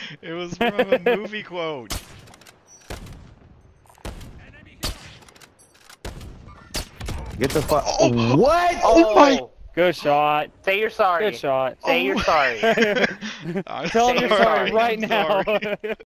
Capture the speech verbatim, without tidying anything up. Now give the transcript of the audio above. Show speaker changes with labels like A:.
A: It was from a movie quote.
B: Get the fuck.
A: Oh,
B: What?
A: Oh my!
C: Good shot.
D: Say you're sorry.
C: Good shot.
D: Say
A: Oh
D: you're
A: my-
D: sorry.
A: I'm
C: Tell him you're sorry
D: sorry.
C: right
A: I'm
C: now.
A: sorry.